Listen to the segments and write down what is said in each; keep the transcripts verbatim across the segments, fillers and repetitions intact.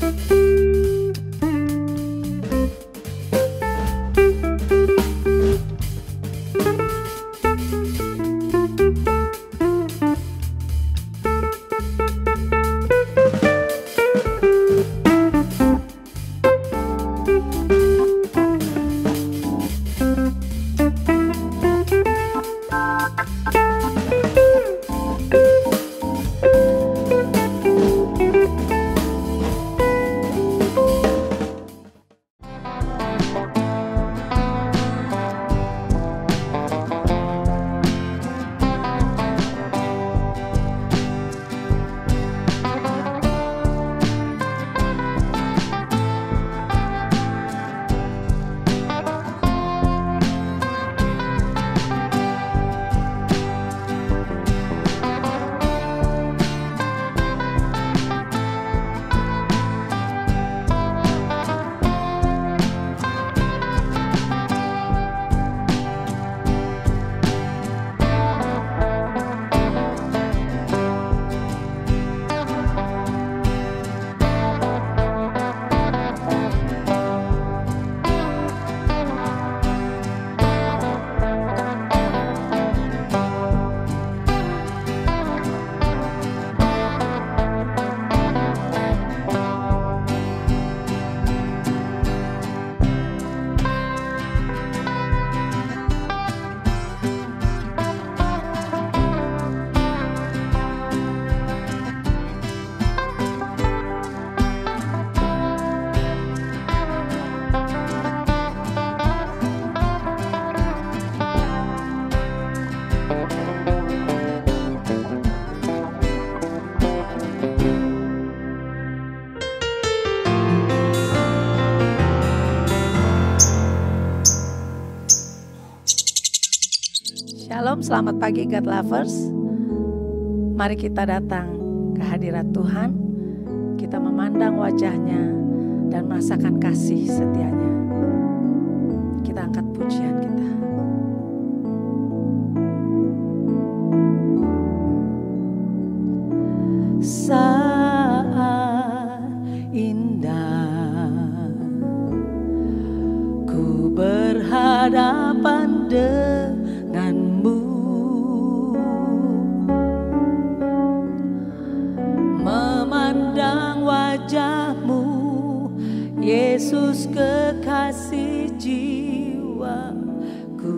Shalom, selamat pagi God Lovers. Mari kita datang ke hadirat Tuhan. Kita memandang wajahnya dan merasakan kasih setianya. Kita angkat pujian kita. Saat indah ku berhadapan denganmu, memandang wajahmu, Yesus kekasih jiwaku.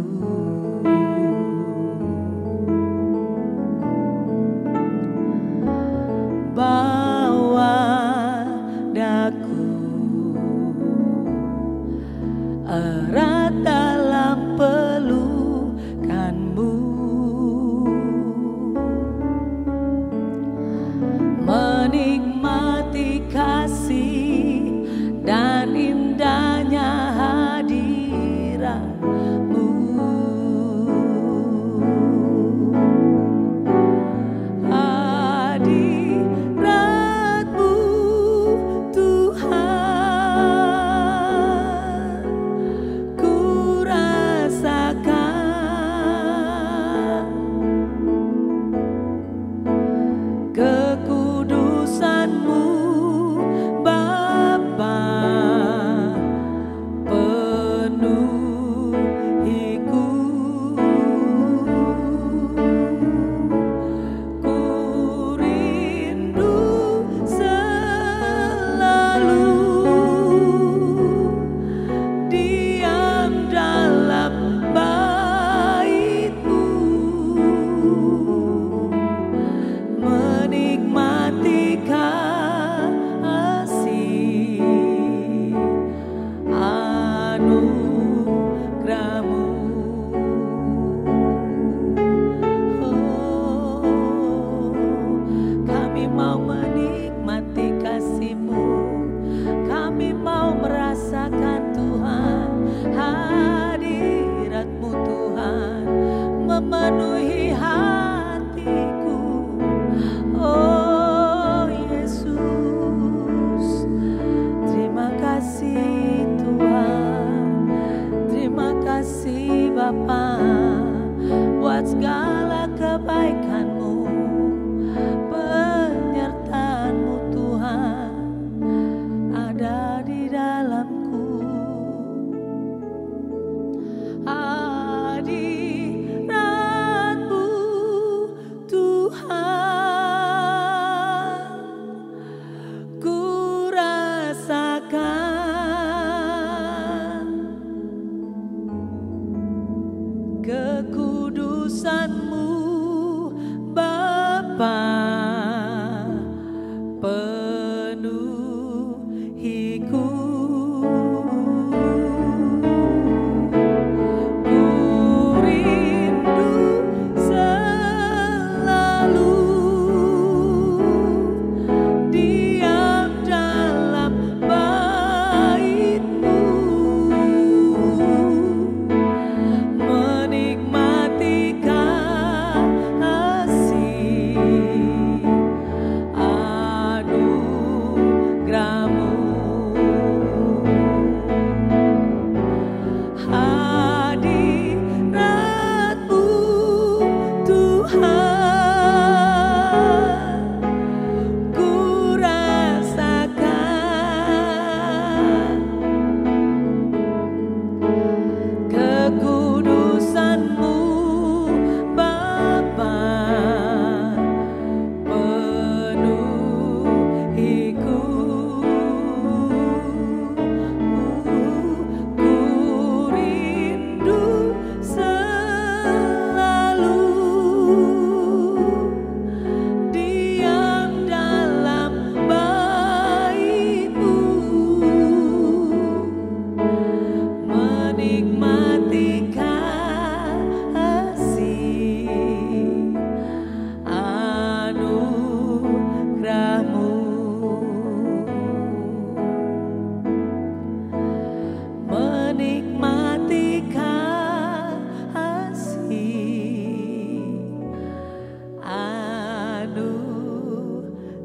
Bawa daku erat dalam pelukanmu, menikmati kasih dan indahnya hadirat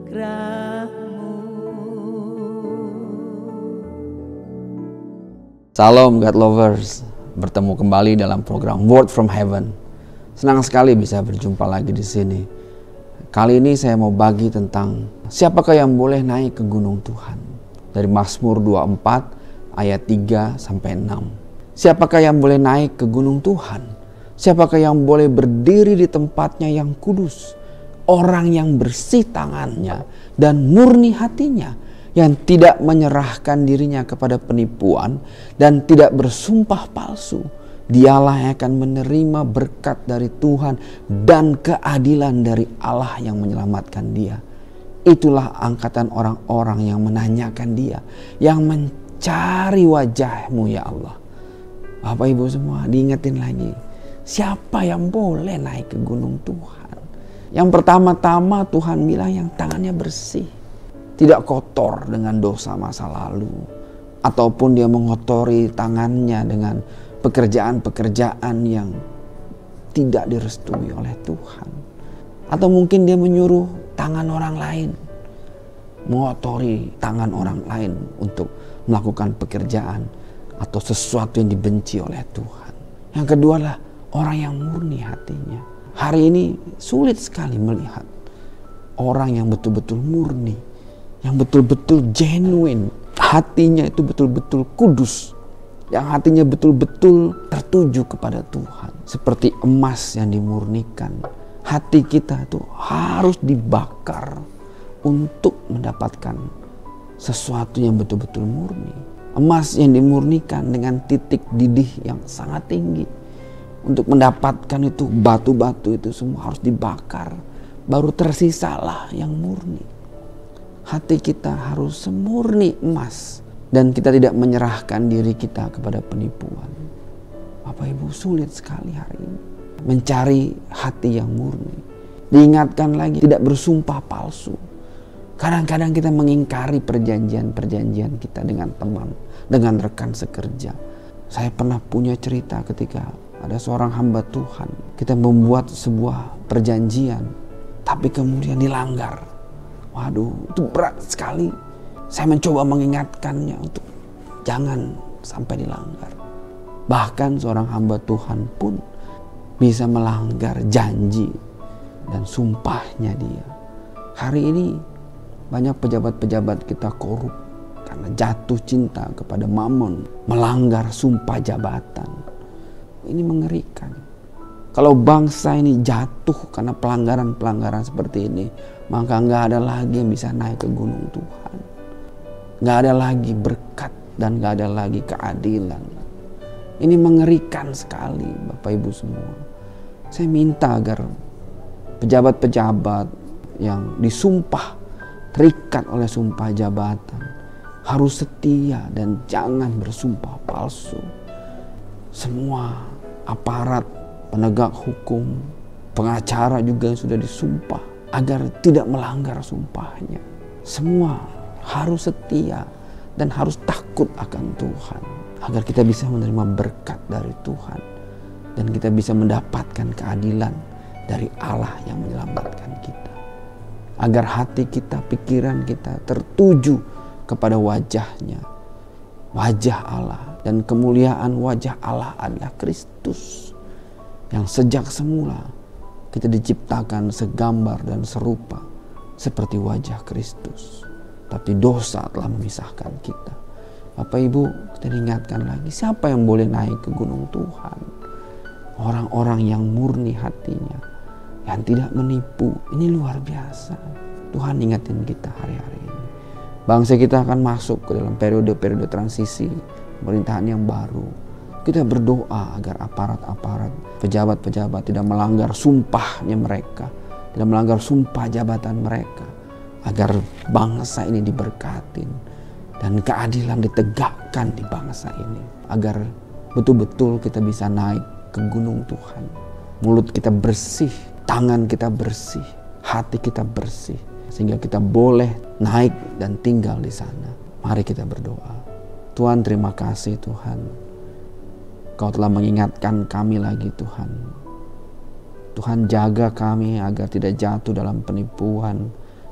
anugerah-Mu. Salam God lovers, bertemu kembali dalam program Word from Heaven. Senang sekali bisa berjumpa lagi di sini. Kali ini saya mau bagi tentang siapakah yang boleh naik ke gunung Tuhan. Dari Mazmur dua puluh empat ayat tiga sampai enam. Siapakah yang boleh naik ke gunung Tuhan? Siapakah yang boleh berdiri di tempatnya yang kudus? Orang yang bersih tangannya dan murni hatinya, yang tidak menyerahkan dirinya kepada penipuan dan tidak bersumpah palsu. Dialah yang akan menerima berkat dari Tuhan dan keadilan dari Allah yang menyelamatkan dia. Itulah angkatan orang-orang yang menanyakan dia, yang mencari wajah-Mu ya Allah. Bapak Ibu semua, diingetin lagi, siapa yang boleh naik ke gunung Tuhan? Yang pertama-tama Tuhan bilang yang tangannya bersih, tidak kotor dengan dosa masa lalu, ataupun dia mengotori tangannya dengan pekerjaan-pekerjaan yang tidak direstui oleh Tuhan. Atau mungkin dia menyuruh tangan orang lain, mengotori tangan orang lain untuk melakukan pekerjaan atau sesuatu yang dibenci oleh Tuhan. Yang kedua adalah orang yang murni hatinya. Hari ini sulit sekali melihat orang yang betul-betul murni, yang betul-betul genuine, hatinya itu betul-betul kudus, yang hatinya betul-betul tertuju kepada Tuhan. Seperti emas yang dimurnikan, hati kita itu harus dibakar untuk mendapatkan sesuatu yang betul-betul murni. Emas yang dimurnikan dengan titik didih yang sangat tinggi. Untuk mendapatkan itu, batu-batu itu semua harus dibakar, baru tersisalah yang murni. Hati kita harus semurni emas, dan kita tidak menyerahkan diri kita kepada penipuan. Bapak Ibu, sulit sekali hari ini mencari hati yang murni. Diingatkan lagi, tidak bersumpah palsu. Kadang-kadang kita mengingkari perjanjian-perjanjian kita dengan teman, dengan rekan sekerja. Saya pernah punya cerita ketika ada seorang hamba Tuhan, kita membuat sebuah perjanjian, tapi kemudian dilanggar. Waduh, itu berat sekali. Saya mencoba mengingatkannya untuk jangan sampai dilanggar. Bahkan seorang hamba Tuhan pun bisa melanggar janji dan sumpahnya dia. Hari ini banyak pejabat-pejabat kita korup karena jatuh cinta kepada mamon, melanggar sumpah jabatan. Ini mengerikan. Kalau bangsa ini jatuh karena pelanggaran-pelanggaran seperti ini, maka nggak ada lagi yang bisa naik ke gunung Tuhan. Nggak ada lagi berkat dan nggak ada lagi keadilan. Ini mengerikan sekali, Bapak Ibu semua. Saya minta agar pejabat-pejabat yang disumpah, terikat oleh sumpah jabatan, harus setia dan jangan bersumpah palsu. Semua aparat penegak hukum, pengacara juga sudah disumpah agar tidak melanggar sumpahnya. Semua harus setia dan harus takut akan Tuhan, agar kita bisa menerima berkat dari Tuhan dan kita bisa mendapatkan keadilan dari Allah yang menyelamatkan kita. Agar hati kita, pikiran kita tertuju kepada wajahnya, wajah Allah, dan kemuliaan wajah Allah adalah Kristus, yang sejak semula kita diciptakan segambar dan serupa seperti wajah Kristus. Tapi dosa telah memisahkan kita. Bapak Ibu, kita ingatkan lagi, siapa yang boleh naik ke gunung Tuhan? Orang-orang yang murni hatinya, yang tidak menipu. Ini luar biasa. Tuhan ingatin kita hari-hari ini. Bangsa kita akan masuk ke dalam periode-periode transisi pemerintahan yang baru. Kita berdoa agar aparat-aparat, pejabat-pejabat tidak melanggar sumpahnya mereka, tidak melanggar sumpah jabatan mereka, agar bangsa ini diberkatin dan keadilan ditegakkan di bangsa ini, agar betul-betul kita bisa naik ke gunung Tuhan. Mulut kita bersih, tangan kita bersih, hati kita bersih, sehingga kita boleh naik dan tinggal di sana. Mari kita berdoa. Tuhan, terima kasih Tuhan, Kau telah mengingatkan kami lagi Tuhan. Tuhan, jaga kami agar tidak jatuh dalam penipuan,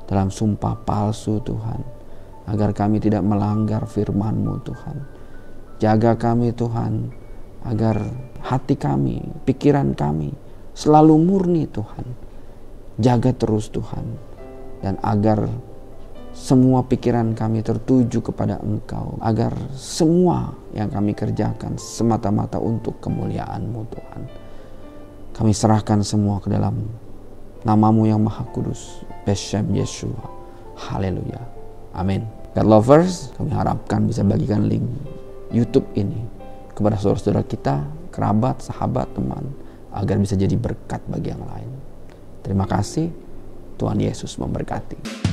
dalam sumpah palsu Tuhan, agar kami tidak melanggar firman-Mu Tuhan. Jaga kami Tuhan, agar hati kami, pikiran kami selalu murni Tuhan. Jaga terus Tuhan, dan agar semua pikiran kami tertuju kepada Engkau, agar semua yang kami kerjakan semata-mata untuk kemuliaan-Mu Tuhan. Kami serahkan semua ke dalam nama-Mu yang Maha Kudus, Beshem Yeshua. Haleluya. Amin. God lovers, kami harapkan bisa bagikan link YouTube ini kepada saudara-saudara kita, kerabat, sahabat, teman, agar bisa jadi berkat bagi yang lain. Terima kasih. Tuhan Yesus memberkati.